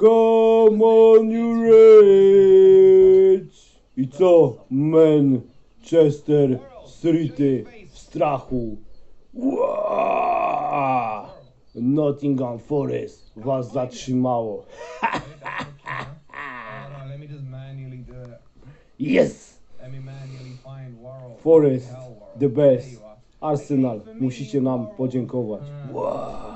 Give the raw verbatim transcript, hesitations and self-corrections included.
Come on, you rage! I co, Manchester City w strachu? Uaaaa! Nottingham Forest was zatrzymało. Yes! Forest, the best. Arsenal, musicie nam podziękować. Wow.